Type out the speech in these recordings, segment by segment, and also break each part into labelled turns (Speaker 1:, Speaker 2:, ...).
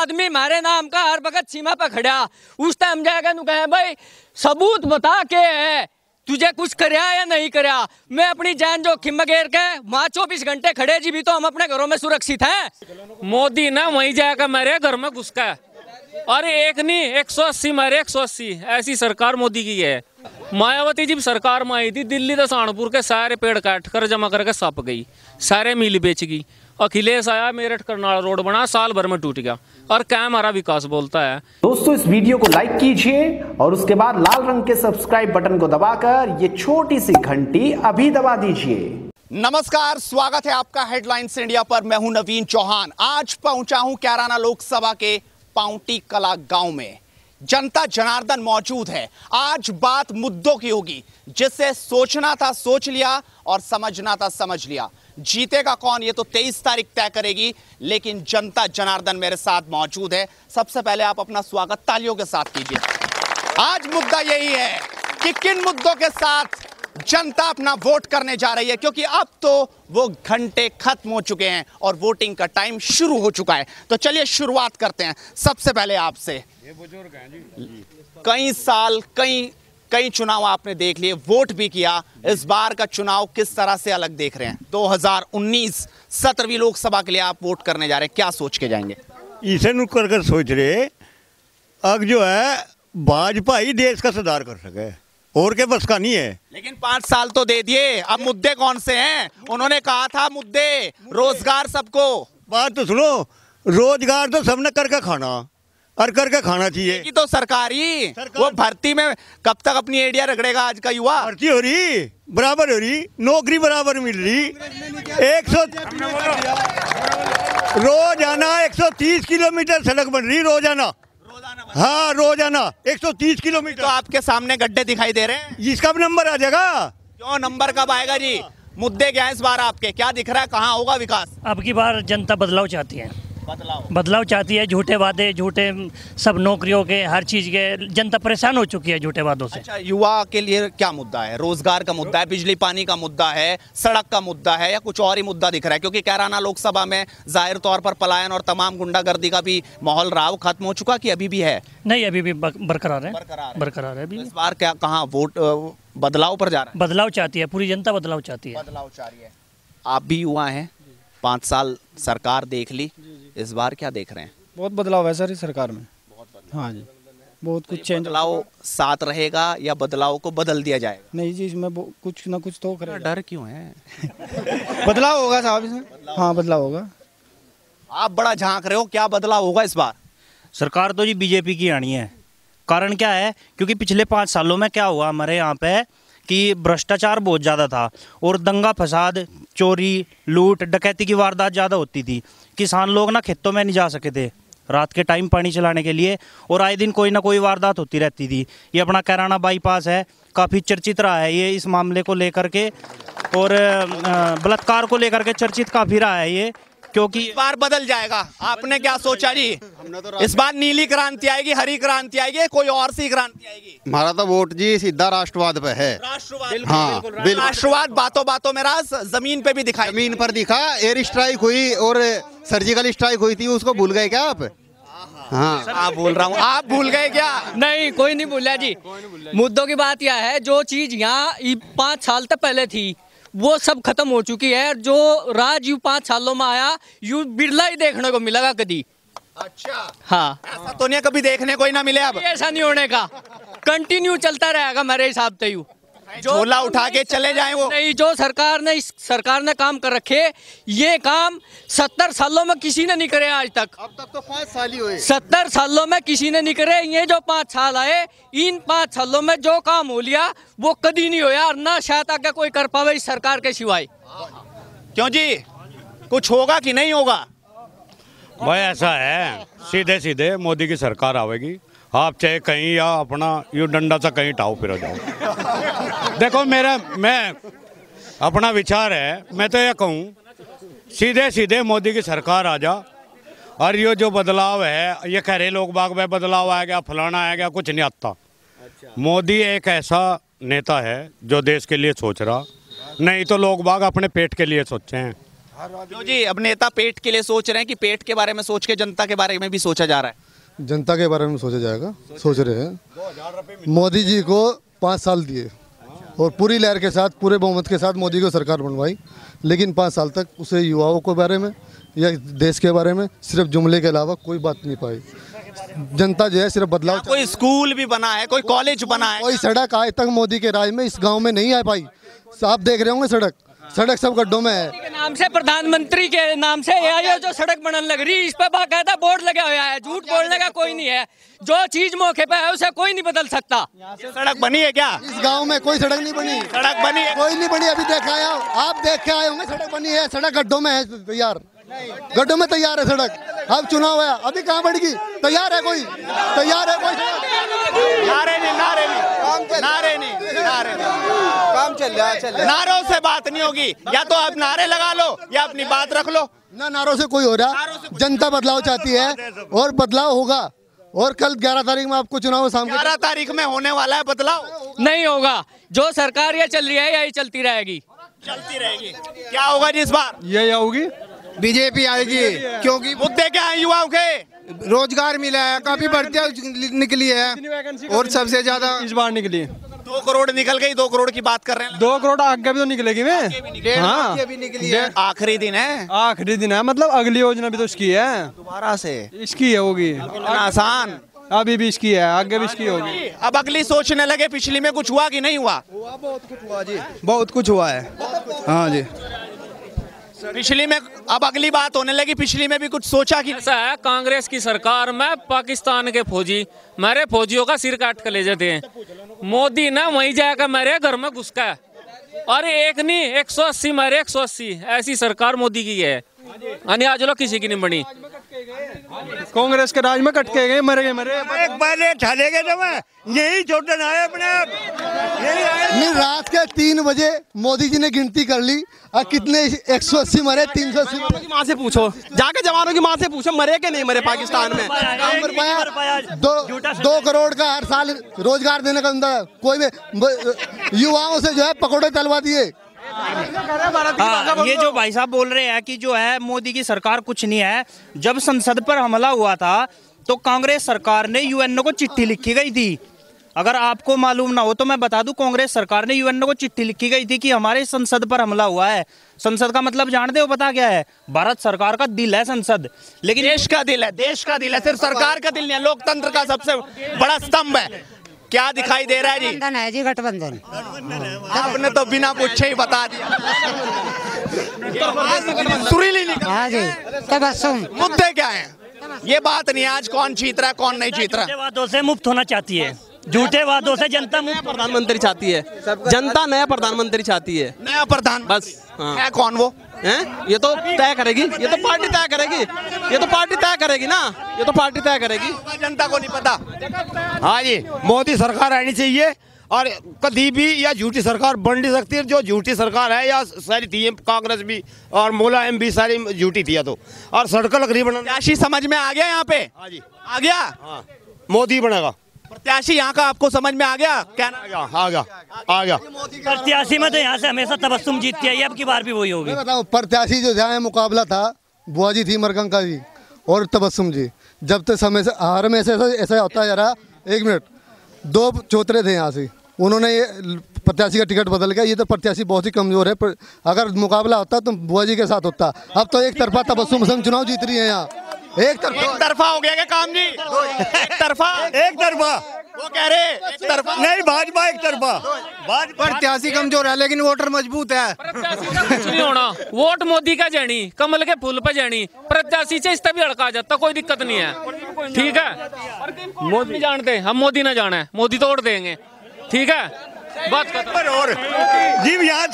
Speaker 1: आदमी हमारे नाम का हर वक्त सीमा पर खड़ा, उस टाइम जाएगा नु कहे भाई सबूत बता के है तुझे कुछ करया या नहीं करया। मैं अपनी जान जोखिम में घेर के वहां 24 घंटे खड़े जी भी तो हम अपने घरों में सुरक्षित हैं।
Speaker 2: मोदी ना वहीं जाकर मेरे घर में घुस का, अरे एक नहीं 180 मारे 180, ऐसी सरकार मोदी की है। मायावती जी सरकार में आई थी, दिल्ली तो सहारनपुर के सारे पेड़ काट कर जमा करके सप गई, सारे मिल बेच गई। अखिलेश आया, मेरठ करनाल रोड बना, साल भर में टूट गया। और क्या हमारा विकास बोलता है।
Speaker 3: दोस्तों इस वीडियो को लाइक कीजिए और उसके बाद लाल रंग के सब्सक्राइब बटन को दबाकर ये छोटी सी घंटी अभी दबा दीजिए।
Speaker 4: नमस्कार, स्वागत है आपका हेडलाइंस इंडिया पर। मैं हूं नवीन चौहान। आज पहुंचा हूं कैराना लोकसभा के पाउंटी कला गांव में। जनता जनार्दन मौजूद है। आज बात मुद्दों की होगी, जिसे सोचना था सोच लिया और समझना था समझ लिया। जीतेगा कौन ये तो 23 तारीख तय करेगी, लेकिन जनता जनार्दन मेरे साथ मौजूद है। सबसे पहले आप अपना स्वागत तालियों के साथ कीजिए। आज मुद्दा यही है कि किन मुद्दों के साथ जनता अपना वोट करने जा रही है, क्योंकि अब तो वो घंटे खत्म हो चुके हैं और वोटिंग का टाइम शुरू हो चुका है। तो चलिए शुरुआत करते हैं। सबसे पहले आपसे, कई साल कई चुनाव आपने देख लिए, वोट भी किया, इस बार का चुनाव किस तरह से अलग देख रहे हैं? 2019 17वीं लोकसभा के लिए आप वोट करने जा रहे हैं, क्या सोच के जाएंगे?
Speaker 5: इसे नु कर सोच रहे अब जो है भाजपा ही देश का सुधार कर सके, और के बस का नहीं है।
Speaker 4: लेकिन 5 साल तो दे दिए, अब मुद्दे कौन से हैं? उन्होंने कहा था मुद्दे रोजगार सबको।
Speaker 5: बात तो सुनो, रोजगार तो सबने करके खाना और करके खाना चाहिए।
Speaker 4: कि तो सरकारी वो भर्ती में कब तक अपनी एडिया रगड़ेगा आज का युवा?
Speaker 5: भर्ती हो रही, बराबर हो रही, नौकरी बराबर मिल रही। 100 रोजाना 130 किलोमीटर सड़क बन रही रोजाना। हाँ रोजाना 130 किलोमीटर।
Speaker 4: तो आपके सामने गड्ढे दिखाई दे रहे हैं,
Speaker 5: इसका भी नंबर आ जाएगा।
Speaker 4: क्यों नंबर कब आएगा जी? मुद्दे क्या है इस बार आपके? क्या दिख रहा है, कहाँ होगा विकास?
Speaker 6: अब की बार जनता बदलाव चाहती है, बदलाव चाहती है। झूठे वादे, झूठे सब नौकरियों के, हर चीज के, जनता परेशान हो चुकी है झूठे वादों से।
Speaker 4: अच्छा, युवा के लिए क्या मुद्दा है? रोजगार का मुद्दा है, बिजली पानी का मुद्दा है, सड़क का मुद्दा है, या कुछ और ही मुद्दा दिख रहा है? क्योंकि कैराना लोकसभा में जाहिर तौर पर पलायन और तमाम गुंडागर्दी का भी माहौल रहा, वो खत्म हो चुका कि अभी भी है?
Speaker 6: नहीं, अभी भी बरकरार है अभी।
Speaker 4: इस बार क्या कहाँ वोट बदलाव पर जा रहा है?
Speaker 6: बदलाव चाहती है, पूरी जनता बदलाव चाहती है।
Speaker 4: बदलाव चाह रही है। आप भी युवा हैं, 5 साल सरकार देख ली, इस बार क्या देख रहे हैं?
Speaker 7: बहुत बदलाव है सर इस सरकार में। हाँ जी, बहुत कुछ चेंज।
Speaker 4: बदलाव साथ रहेगा या बदलाव को बदल दिया जाएगा?
Speaker 7: नहीं जी, इसमें कुछ ना कुछ तो करेगा।
Speaker 4: डर क्यों है?
Speaker 7: बदलाव होगा साहब इसमें। हाँ बदलाव होगा।
Speaker 4: आप बड़ा झांक रहे हो, क्या बदलाव होगा इस बार?
Speaker 8: सरकार तो जी बीजेपी की आनी है। कारण क्या है, क्योंकि पिछले 5 सालों में क्या हुआ हमारे यहाँ पे कि भ्रष्टाचार बहुत ज़्यादा था और दंगा फसाद, चोरी, लूट, डकैती की वारदात ज़्यादा होती थी। किसान लोग ना खेतों में नहीं जा सके थे रात के टाइम पानी चलाने के लिए, और आए दिन कोई ना कोई वारदात होती रहती थी। ये अपना कैराना बाईपास है, काफ़ी चर्चित रहा है ये इस मामले को लेकर के, और बलात्कार को लेकर के चर्चित काफ़ी रहा है ये, क्योंकि
Speaker 4: इस बार बदल जाएगा। आपने क्या सोचा जी? इस बार नीली क्रांति आएगी, हरी क्रांति आएगी, कोई और सी क्रांति आएगी?
Speaker 9: हमारा तो वोट जी सीधा राष्ट्रवाद पे है।
Speaker 4: राष्ट्रवाद?
Speaker 9: हाँ बिल्कुल।
Speaker 4: राष्ट्रवाद बातों बातों में रहा, जमीन पे भी दिखाई,
Speaker 9: जमीन पर दिखा। एयर स्ट्राइक हुई और सर्जिकल स्ट्राइक हुई थी, उसको भूल गए क्या आप? हाँ
Speaker 4: आप बोल रहा हूँ, आप भूल गए क्या?
Speaker 1: नहीं, कोई नहीं भूला जी। मुद्दों की बात यह है, जो चीज यहाँ 5 साल तक पहले थी वो सब खत्म हो चुकी है। जो राज यू 5 सालों में आया, यू बिरला ही देखने को मिलेगा कभी।
Speaker 4: अच्छा,
Speaker 1: हाँ,
Speaker 4: ऐसा तो नहीं कभी देखने को ही ना मिले। अब
Speaker 1: ऐसा नहीं होने का, कंटिन्यू चलता रहेगा मेरे हिसाब से। यू
Speaker 4: झोला उठा के चले जाएं वो
Speaker 1: नहीं, जो सरकार ने काम कर रखे, ये काम 70 सालों में किसी ने नहीं करे आज तक।
Speaker 9: अब तक तो 5 साल ही हुए।
Speaker 1: 70 सालों में किसी ने नहीं करे। ये जो 5 साल आए, इन 5 सालों में जो काम हो लिया वो कभी नहीं हो यार, ना शायद आगे कोई कर पावे इस सरकार के सिवाय।
Speaker 4: क्यों जी, कुछ होगा कि नहीं होगा?
Speaker 10: भाई ऐसा है, सीधे सीधे मोदी की सरकार आवेगी, आप चाहे कहीं या अपना यू डंडा सा कहीं टाओ फिर जाओ। देखो मैं अपना विचार है, मैं तो ये कहूँ सीधे सीधे मोदी की सरकार आ जा, और ये जो बदलाव है ये कह रहे लोग बाग में बदलाव आएगा, फलाना आएगा, कुछ नहीं आता। मोदी एक ऐसा नेता है जो देश के लिए सोच रहा, नहीं तो लोग बाग अपने पेट के लिए सोचे हैं।
Speaker 4: क्यों जी, अब नेता पेट के लिए सोच रहे हैं कि पेट के बारे में सोच के जनता के बारे में भी सोचा जा रहा है?
Speaker 11: जनता के बारे में सोचा जाएगा, सोच रहे हैं। मोदी जी को 5 साल दिए और पूरी लहर के साथ, पूरे बहुमत के साथ मोदी को सरकार बनवाई, लेकिन 5 साल तक उसे युवाओं के बारे में या देश के बारे में सिर्फ जुमले के अलावा कोई बात नहीं पाई। जनता जो है सिर्फ बदलाव।
Speaker 4: कोई स्कूल भी बना है, कोई कॉलेज बना है,
Speaker 11: कोई सड़क आज तक मोदी के राज में इस गांव में नहीं आ पाई। आप देख रहे होंगे सड़क सब गड्ढों में है।
Speaker 1: के नाम से, प्रधानमंत्री के नाम से ये जो सड़क बनने लग रही, इस पे बाकायदा बोर्ड लगा हुआ है। झूठ बोलने का कोई नहीं है, जो चीज मौके पे है उसे कोई नहीं बदल सकता।
Speaker 4: सड़क बनी है क्या?
Speaker 11: इस गांव में कोई सड़क नहीं बनी।
Speaker 4: सड़क बनी है?
Speaker 11: कोई नहीं बनी, अभी देखा आया, आप देख के आए होंगे। सड़क बनी है, सड़क गड्ढों में है तैयार, गड्ढों में तैयार है सड़क। अब चुनाव है, अभी कहाँ बढ़ेगी? तैयार है कोई? तैयार है कोई?
Speaker 4: नारे नहीं, नारे नहीं, नारे नहीं, नारे नहीं, काम चल रहा है। नारों से बात नहीं होगी, या तो आप नारे लगा लो या अपनी बात रख लो।
Speaker 11: ना नारों से कोई हो रहा, जनता बदलाव चाहती है और बदलाव होगा। और कल 11 तारीख में आपको चुनाव, शाम
Speaker 4: 11 तारीख में होने वाला है बदलाव।
Speaker 1: नहीं होगा, जो सरकार ये चल रही है यही चलती रहेगी,
Speaker 4: चलती रहेगी। क्या होगा जी इस बार?
Speaker 7: यही होगी, बीजेपी आएगी। क्योंकि
Speaker 4: मुद्दे क्या है युवाओं के?
Speaker 7: रोजगार मिला है, काफी भर्तियां निकली है और सबसे ज्यादा इस बार निकली
Speaker 4: 2 करोड़ निकल गई। 2 करोड़ की बात कर रहे हैं।
Speaker 7: 2 करोड़ आगे भी तो निकलेगी में। हाँ,
Speaker 4: आखिरी दिन है,
Speaker 7: आखिरी दिन है, मतलब अगली योजना भी तो इसकी है,
Speaker 4: दोबारा से
Speaker 7: इसकी है होगी।
Speaker 4: आसान
Speaker 7: अभी भी इसकी है, आगे भी इसकी होगी।
Speaker 4: अब अगली सोचने लगे पिछली में कुछ हुआ कि नहीं हुआ?
Speaker 7: बहुत कुछ हुआ जी, बहुत कुछ हुआ है। हाँ जी,
Speaker 4: पिछली में, अब अगली बात होने लगी, पिछली में भी कुछ सोचा कि?
Speaker 2: ऐसा है, कांग्रेस की सरकार में पाकिस्तान के फौजी मेरे फौजियों का सिर काट कर ले जाते हैं। मोदी ना वहीं जाकर मेरे घर में घुस का, और एक नहीं 180 मेरे 180, ऐसी सरकार मोदी की है। आज लोग किसी की नहीं बनी।
Speaker 7: कांग्रेस के राज में कट के गए, मरे
Speaker 5: एक पहले चले गए तो मैं यही छोड़ने आए अपने आप।
Speaker 11: नहीं, रात के 3 बजे मोदी जी ने गिनती कर ली और कितने 180 मरे, 380
Speaker 7: की माँ से पूछो, जाके जवानों की माँ से पूछो मरे के नहीं मरे पाकिस्तान में।
Speaker 11: काम कर पाया। 2 करोड़ का हर साल रोजगार देने का अंदर, कोई भी युवाओं से जो है पकौड़े तलवा दिए।
Speaker 8: ये जो भाई साहब बोल रहे हैं कि जो है मोदी की सरकार कुछ नहीं है, जब संसद पर हमला हुआ था तो कांग्रेस सरकार ने यूएनओ को चिट्ठी लिखी गई थी। अगर आपको मालूम ना हो तो मैं बता दूं, कांग्रेस सरकार ने यूएनओ को चिट्ठी लिखी गई थी कि हमारे संसद पर हमला हुआ है। संसद का मतलब जानते हो पता क्या है? भारत सरकार का दिल है संसद, लेकिन
Speaker 4: देश का दिल है, देश का दिल है, सिर्फ सरकार का दिल नहीं है, लोकतंत्र का सबसे बड़ा स्तंभ है। क्या दिखाई दे रहा है जी?
Speaker 12: गठबंधन है जी, गठबंधन।
Speaker 4: आपने तो बिना पूछे ही बता दिया। सुरीली निकल।
Speaker 12: हाँ जी, तबस्सुम।
Speaker 4: मुद्दे क्या हैं? ये बात नहीं आज कौन जीत रहा है कौन नहीं जीत रहा।
Speaker 6: झूठे वादों से मुक्त होना चाहती है, झूठे वादों से जनता मुक्त।
Speaker 7: प्रधानमंत्री चाहती है, जनता नया प्रधानमंत्री चाहती है।
Speaker 4: नया प्रधान
Speaker 7: बस हाँ।
Speaker 4: है कौन वो?
Speaker 7: हैं? ये तो तय करेगी, ये तो पार्टी तय करेगी, ये तो पार्टी तय करेगी ना, ये तो पार्टी तय करेगी।
Speaker 4: जनता को नहीं पता।
Speaker 10: हाँ जी, मोदी सरकार आनी चाहिए और कभी भी या झूठी सरकार बन नहीं सकती। जो झूठी सरकार है या सारी थी कांग्रेस भी और मुलायम भी सारी झूठी थी तो, और सड़क लकड़ी बना।
Speaker 4: प्रत्याशी समझ में आ गया यहाँ पे?
Speaker 10: हाँ जी,
Speaker 4: आ गया।
Speaker 10: हाँ, मोदी बनेगा
Speaker 4: प्रत्याशी यहाँ का, आपको समझ में आ गया? क्या
Speaker 10: आ गया।
Speaker 6: प्रत्याशी में तो यहाँ से हमेशा तबस्सुम जीतती है, अब की बार भी वही होगी।
Speaker 11: मैं बताऊं, प्रत्याशी जो जहाँ मुकाबला था, बुआ जी थी मरकंका जी और तबस्सुम जी। जब तक समय से हार में ऐसा होता जा रहा। 1 मिनट, 2 चौतरे थे यहाँ से, उन्होंने ये प्रत्याशी का टिकट बदल गया। ये तो प्रत्याशी बहुत ही कमजोर है। अगर मुकाबला होता तो बुआ जी के साथ होता। अब तो एक तरफा तबस्सुम चुनाव जीत रही है यहाँ। एक
Speaker 4: तरफा हो गया क्या काम जी? एक तरफा वो कह रहे एक तरफा
Speaker 5: नहीं, भाजपा एक तरफा।
Speaker 7: प्रत्याशी कमजोर है लेकिन वोटर मजबूत है।
Speaker 2: कुछ नहीं होना, वोट मोदी का जानी, कमल के फूल पे जानी, प्रत्याशी से इस भी हड़का जाता, कोई दिक्कत नहीं है। ठीक है, मोदी जानते, हम मोदी ना जाना, मोदी तोड़ देंगे। ठीक है, बात
Speaker 5: पर। और जिब यहाँ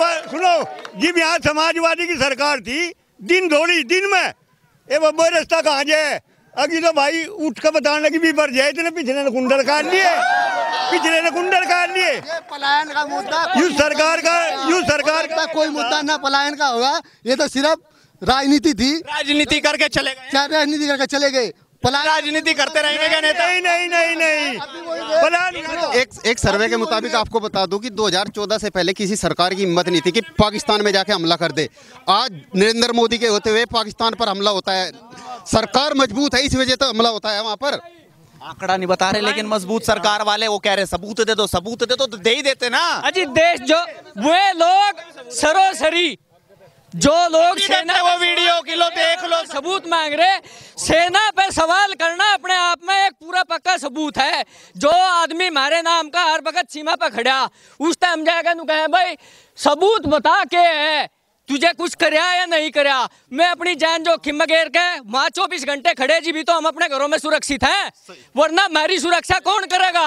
Speaker 5: समाजवादी की सरकार थी, दिन दौड़ी दिन में ये बब्बो रास्ता कहाँ जाए? अभी तो भाई उठ कर बताने लगी भी पर जाए, इतने पिछले ने कुंडल काट लिए,
Speaker 11: पलायन का मुद्दा
Speaker 5: यू सरकार का
Speaker 11: कोई मुद्दा ना पलायन का होगा। ये तो सिर्फ राजनीति थी,
Speaker 4: राजनीति करके चले गए।
Speaker 11: क्या राजनीति करके चले गए?
Speaker 4: राजनीति करते रहेंगे क्या नेता?
Speaker 5: नहीं प्लान।
Speaker 9: एक सर्वे के मुताबिक आपको बता दूं कि 2014 से पहले किसी सरकार की हिम्मत नहीं थी कि पाकिस्तान में जाके हमला कर दे। आज नरेंद्र मोदी के होते हुए पाकिस्तान पर हमला होता है। सरकार मजबूत है, इस वजह से हमला होता है वहाँ पर।
Speaker 4: आंकड़ा नहीं बता रहे, लेकिन मजबूत सरकार वाले वो कह रहे सबूत दे दो, सबूत दे दो, तो दे ही देते ना।
Speaker 1: अजी देश जो वे लोग सरोसरी जो लोग सेना
Speaker 4: वो वीडियो किलो देख लो,
Speaker 1: सबूत मांग रहे, सेना पे सवाल करना अपने आप में एक पूरा पक्का सबूत है। जो आदमी हमारे नाम का हर वक्त सीमा पे खड़ा उस टाइम जाएगा नु कहे भाई सबूत बता के है तुझे कुछ करया या नहीं करया। मैं अपनी जान जोखिम में घेर के वहां 24 घंटे खड़े जी भी तो हम अपने घरों में सुरक्षित हैं, वरना हमारी सुरक्षा कौन करेगा?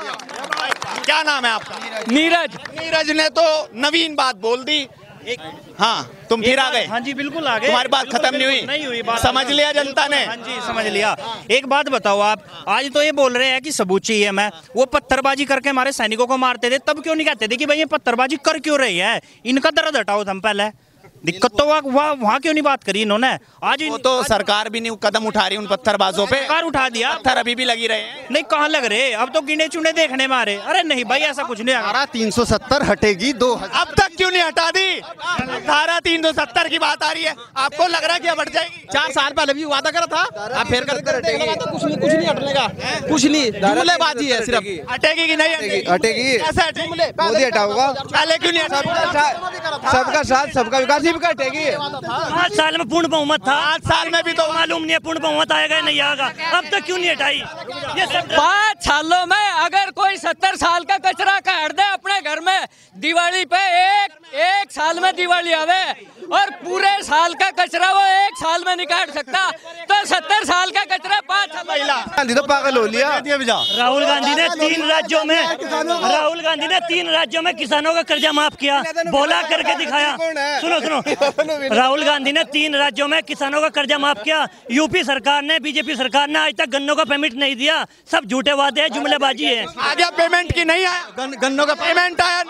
Speaker 4: क्या नाम है आपका?
Speaker 1: नीरज।
Speaker 4: नीरज ने तो नवीन बात बोल दी। हाँ, तुम फिर आ गए।
Speaker 8: हाँ जी बिल्कुल आ गए।
Speaker 4: तुम्हारी बात खत्म नहीं हुई बात
Speaker 8: समझ लिया
Speaker 4: जनता ने।
Speaker 8: हाँ जी समझ लिया। एक बात बताओ, आप आज तो ये बोल रहे हैं कि सबूत चाहिए। मैं वो पत्थरबाजी करके हमारे सैनिकों को मारते थे, तब क्यों नहीं कहते थे कि भाई ये पत्थरबाजी कर क्यों रही है? इनका दर्द हटाओ तुम पहले। दिक्कत तो वहाँ क्यों नहीं बात करी इन्होंने? आज
Speaker 4: वो तो सरकार भी नहीं कदम उठा रही उन पत्थरबाजों पे।
Speaker 8: सरकार उठा दिया,
Speaker 4: पत्थर अभी भी लगी रहे हैं।
Speaker 8: नहीं कहाँ लग रहे, अब तो गिने चुने देखने में आ रहे। अरे नहीं भाई ऐसा कुछ नहीं।
Speaker 9: धारा 370 हटेगी 2000।
Speaker 4: अब तक क्यों नहीं हटा दी? धारा 370 की बात आ रही है, आपको लग रहा है कि हट जाएगी?
Speaker 7: 4 साल पहले भी वादा करा था, अब फिर कुछ नहीं हटनेगा, कुछ नहीं, जुमलेबाजी है सिर्फ।
Speaker 4: हटेगी कि नहीं हटेगी?
Speaker 7: हटेगी, मोदी हटाऊंगा।
Speaker 4: पहले क्यों नहीं हटा?
Speaker 7: सबका साथ सबका विकास ही हटेगी।
Speaker 6: 5 साल में पूर्ण बहुमत था,
Speaker 4: 5 साल में भी तो
Speaker 6: मालूम नहीं है पूर्ण बहुमत आएगा या नहीं आएगा। अब तक क्यों नहीं हटाई? ये सब
Speaker 1: 5 सालों में अगर कोई 70 साल का कचरा काट दे अपने घर में, दिवाली पे एक साल में दिवाली आवे और पूरे साल का कचरा वो 1 साल में नहीं काट सकता, तो 70 साल का कचरा 5 साल।
Speaker 7: गांधी तो पागल हो लिया।
Speaker 6: राहुल गांधी ने 3 राज्यों में किसानों का कर्जा माफ किया, बोला करके दिखाया। सुनो राहुल गांधी ने 3 राज्यों में किसानों का कर्जा माफ किया। यूपी सरकार ने, बीजेपी सरकार ने आज तक गन्नों का पेमेंट नहीं दिया। सब झूठे वादे हैं, जुमलेबाजी है।
Speaker 4: आ गया पेमेंट की नहीं आया? गन्नों का पेमेंट आया?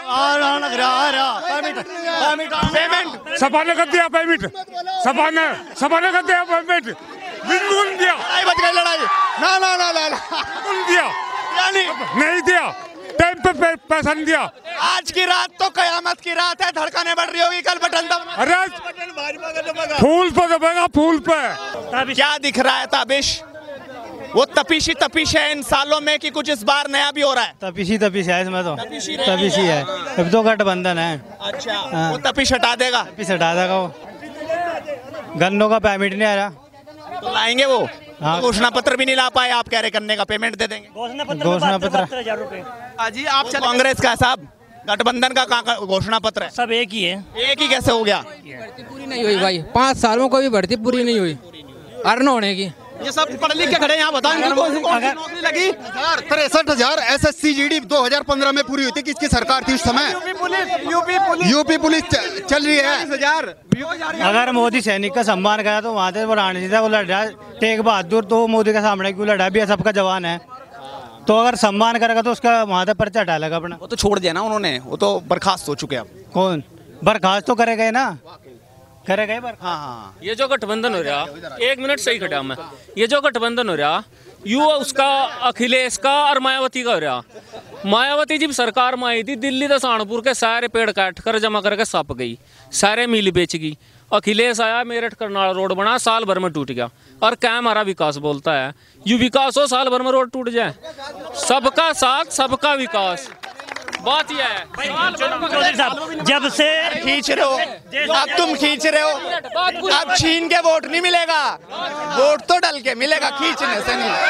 Speaker 4: पेमेंट
Speaker 5: सपा ने कर दिया पेमेंट, सपा ने कर दिया पेमेंट, बिल्कुल दिया।
Speaker 4: लड़ाई बच गई, लड़ाई ना
Speaker 5: दिया नहीं दिया, टाइम पे पैसा नहीं दिया।
Speaker 4: आज की रात तो कयामत की रात है, धड़कनें बढ़ रही होगी, कल बटन दबाना।
Speaker 5: अरे फूल पे दबेगा, फूल पे।
Speaker 4: क्या दिख रहा है ताबिश? वो तपिश है इन सालों में कि कुछ इस बार नया भी हो रहा है?
Speaker 8: तपिश है इसमें तो, तपिश ही है। अब तो गठबंधन है।
Speaker 4: अच्छा, वो तपिश हटा देगा?
Speaker 8: तपिश हटा देगा वो। गन्नों का पेमेंट नहीं आ रहा
Speaker 4: तो लाएंगे वो। हाँ। घोषणा पत्र भी नहीं ला पाए, आप कह रहे करने का पेमेंट दे देंगे।
Speaker 6: घोषणा पत्र
Speaker 4: जी आप कांग्रेस का साहब, गठबंधन का घोषणा पत्र है?
Speaker 6: सब एक ही है।
Speaker 4: एक ही कैसे हो गया?
Speaker 13: पूरी नहीं हुई भाई, 5 साल में कोई भर्ती पूरी नहीं हुई अर्न होने की।
Speaker 7: ये सब पढ़ लिख के खड़े यहाँ, बताओ नौकरी लगी?
Speaker 9: 63,000 SSC GD 2015 में पूरी हुई थी। किसकी सरकार थी उस समय? यूपी पुलिस चल रही है।
Speaker 8: अगर मोदी सैनिक का सम्मान करा तो वहाँ से वो राणा था, वो लड़ा तेग बहादुर, तो मोदी के सामने क्यों लड़ा? भी सबका जवान है, तो अगर सम्मान करेगा तो उसका वहाँ से पर्चा हटा लेगा अपना।
Speaker 4: वो तो छोड़ दिया ना उन्होंने, वो तो बर्खास्त हो चुके। अब
Speaker 8: कौन बर्खास्त तो करेगा ना, करेगा।
Speaker 4: हाँ।
Speaker 2: ये जो गठबंधन हो रहा, 1 मिनट सही खड़ा मैं, ये जो गठबंधन हो रहा यू उसका अखिलेश का और मायावती का हो रहा। मायावती जब सरकार में आई थी, दिल्ली तो सहारनपुर के सारे पेड़ काट कर जमा करके सप गई, सारे मिल बेच गई। अखिलेश आया, मेरठ करनाल रोड बना, साल भर में टूट गया। और क्या हमारा विकास बोलता है? यू विकास हो, साल भर में रोड टूट जाए। सबका साथ सबका विकास, बात यह है।
Speaker 6: चौधरी साहब जब से
Speaker 4: खींच रहे हो, अब तुम खींच रहे हो, अब छीन के वोट नहीं मिलेगा, वोट तो डल के मिलेगा, खींचने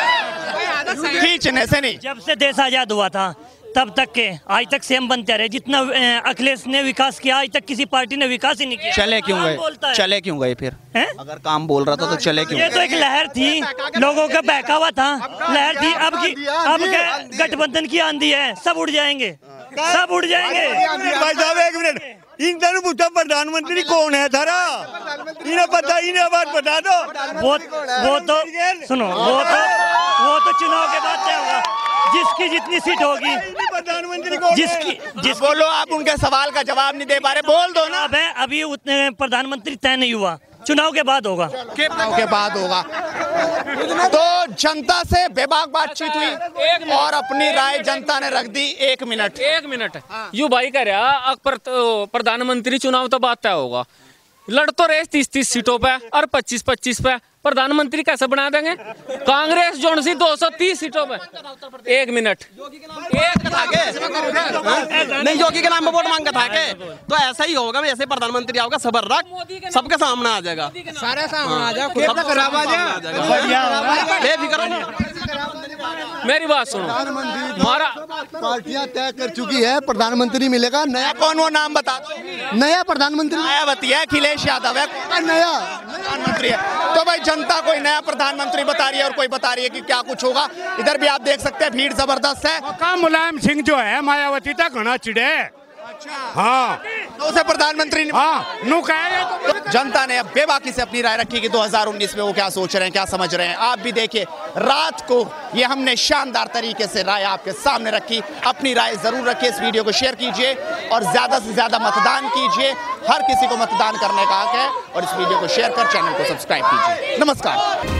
Speaker 4: से नहीं।
Speaker 6: जब से देश आजाद हुआ था तब तक के आज तक सेम बनते रहे। जितना अखिलेश ने विकास किया, आज तक किसी पार्टी ने विकास ही नहीं किया।
Speaker 4: चले क्यों गए फिर? अगर काम बोल रहा था तो चले क्यों?
Speaker 6: ये तो एक लहर थी, लोगों का बहकावा था, लहर थी। अब गठबंधन की आंधी है, सब उड़ जाएंगे, सब उड़ जाएंगे।
Speaker 5: भाई साहब 1 मिनट, इन तरह पूछा प्रधानमंत्री कौन है थारा? इन्हें पता, इन्हें बात बता दो।
Speaker 6: वो तो सुनो, वो तो चुनाव के बाद तय होगा, जिसकी जितनी सीट होगी।
Speaker 5: प्रधानमंत्री कौन?
Speaker 4: जिस बोलो, आप उनके सवाल का जवाब नहीं दे पा रहे, बोल दो ना।
Speaker 6: अभी उतने प्रधानमंत्री तय नहीं हुआ, चुनाव के बाद होगा।
Speaker 4: के बाद होगा। तो जनता से बेबाक बातचीत हुई और अपनी राय जनता ने रख दी। 1 मिनट।
Speaker 2: 1 मिनट। यू भाई कह रहा प्रधानमंत्री चुनाव तो बात तय होगा, लड़ तो रहे 30-30 सीटों पे और 25-25 पे, प्रधानमंत्री कैसे बना देंगे? कांग्रेस जोन सी 230 सीटों पे। 1 मिनट।
Speaker 7: नहीं, योगी के नाम में वोट मांगा था के तो ऐसा ही होगा। ऐसे प्रधानमंत्री आओगे, सबर रख, सबके सामने आ जाएगा,
Speaker 13: सारे सामने आ जाओ।
Speaker 2: मेरी बात सुनो, हमारा
Speaker 11: पार्टियां तय कर चुकी है, प्रधानमंत्री मिलेगा नया।
Speaker 4: कौन वो नाम बता दो?
Speaker 11: नया प्रधानमंत्री
Speaker 4: मायावती है, अखिलेश यादव है,
Speaker 11: नया
Speaker 4: प्रधानमंत्री है। तो भाई जनता कोई नया प्रधानमंत्री बता रही है और कोई बता रही है कि क्या कुछ होगा। इधर भी आप देख सकते हैं भीड़ जबरदस्त है।
Speaker 10: मुलायम सिंह जो है मायावती तक घना चिड़े। हाँ,
Speaker 4: तो उसे प्रधानमंत्री
Speaker 10: तो
Speaker 4: जनता ने अब बेबाकी से अपनी राय रखी कि 2019 में वो क्या सोच रहे हैं, क्या समझ रहे हैं। आप भी देखिए, रात को ये हमने शानदार तरीके से राय आपके सामने रखी। अपनी राय जरूर रखिए, इस वीडियो को शेयर कीजिए और ज्यादा से ज्यादा मतदान कीजिए। हर किसी को मतदान करने का हक है और इस वीडियो को शेयर कर चैनल को सब्सक्राइब कीजिए। नमस्कार।